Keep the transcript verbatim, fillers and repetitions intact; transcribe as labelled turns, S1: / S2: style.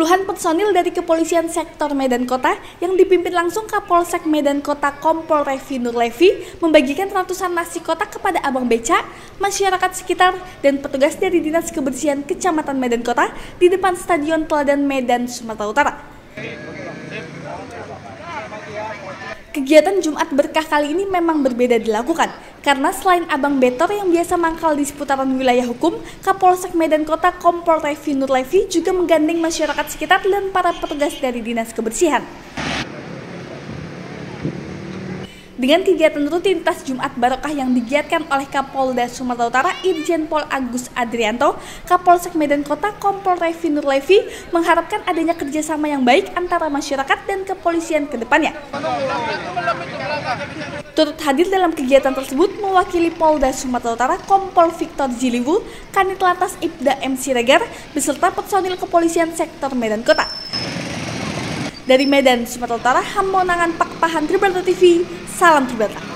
S1: Puluhan personil dari Kepolisian Sektor Medan Kota yang dipimpin langsung Kapolsek Medan Kota Kompol Revi Nur Levi membagikan ratusan nasi kotak kepada abang beca, masyarakat sekitar, dan petugas dari Dinas Kebersihan Kecamatan Medan Kota di depan Stadion Teladan Medan, Sumatera Utara. Kegiatan Jumat Berkah kali ini memang berbeda dilakukan, karena selain Abang Betor yang biasa mangkal di seputaran wilayah hukum, Kapolsek Medan Kota Kompol Revi Nur Levi juga menggandeng masyarakat sekitar dan para petugas dari Dinas Kebersihan. Dengan kegiatan rutinitas Jumat Barokah yang digiatkan oleh Kapolda Sumatera Utara Irjen Pol Agus Adrianto, Kapolsek Medan Kota Kompol Revi Nur Levi mengharapkan adanya kerjasama yang baik antara masyarakat dan kepolisian ke depannya. Turut hadir dalam kegiatan tersebut mewakili Polda Sumatera Utara Kompol Victor Jiliwu, Kanit Lantas Ibda M Siregar, beserta personil kepolisian sektor Medan Kota. Dari Medan, Sumatera Utara, Hammonangan Pakpahan Tribrata T V, salam Tribrata.